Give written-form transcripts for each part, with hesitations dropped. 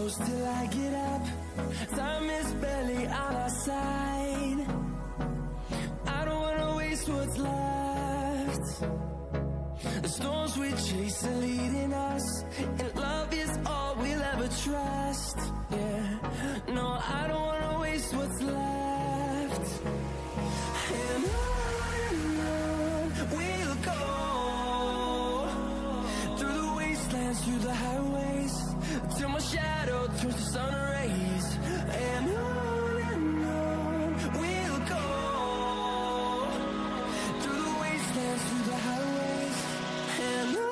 close till I get up. Time is barely on our side. I don't wanna waste what's left. The storms we chase are leading us, and love is all we'll ever trust. Yeah, no, I don't wanna waste what's left. And on we'll go, through the wastelands, through the highways, till my shadow turns to sun rays. And on we'll go, through the wastelands, through the highways, and on we'll go.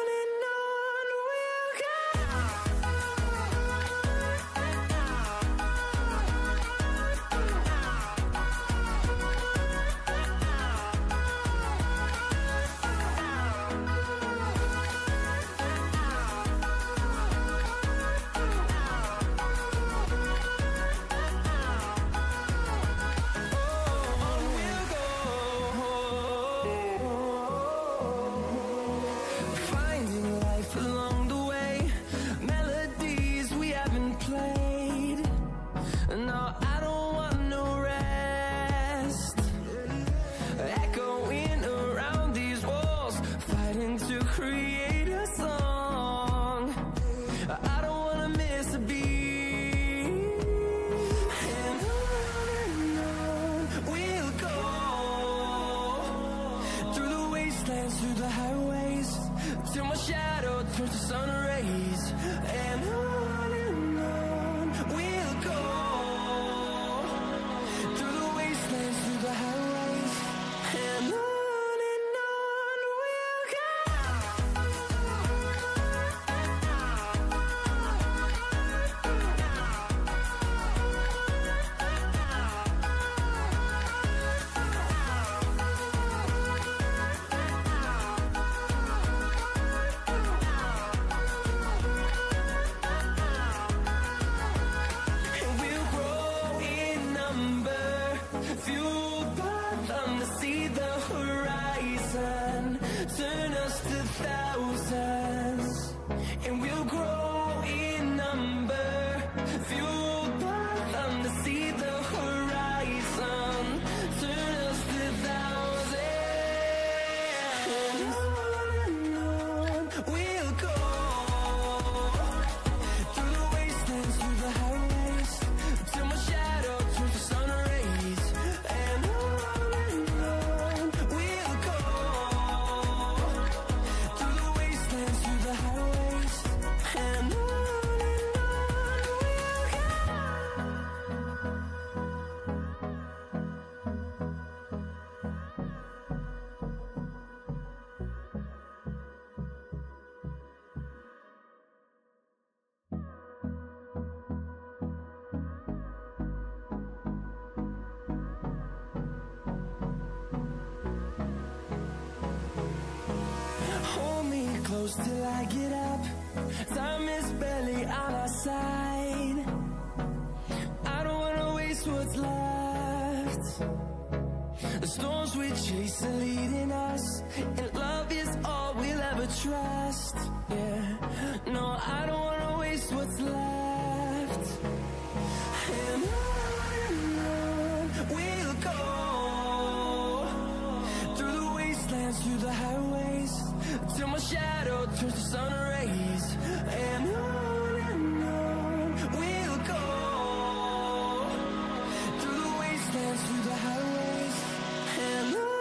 Through the highways, till my shadow turns to sun rays. And on we'll go, through the wastelands, through the highways, and on we'll go. Fueled by them to see the horizon, turn us to thousands, and we'll grow in number. Fueled by them to see the horizon, turn us to thousands. And on we'll go, through the wastelands, through the highways, till my shadow turns to sun rays. And on we'll go, through the wastelands, through the highways, and on we'll go. Hold me close till I get up. Time is barely on our side. I don't wanna waste what's left. The storms we chase are leading us, and love is all we'll ever trust. Yeah, no, I don't wanna waste what's left. And on we'll go, through the wastelands, through the highways, till my shadow turns to sun rays. And on we'll go, through the wastelands, through the highways, and on we'll go.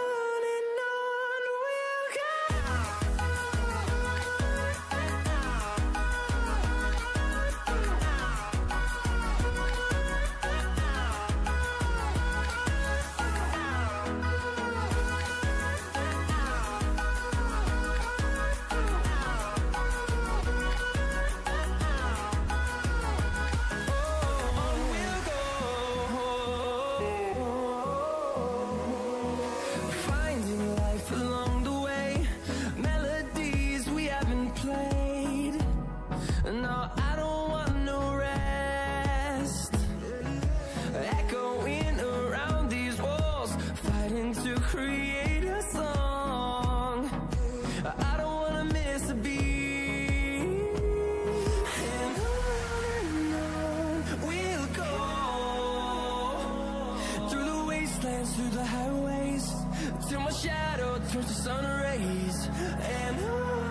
through the highways till my shadow turns to sun rays. And on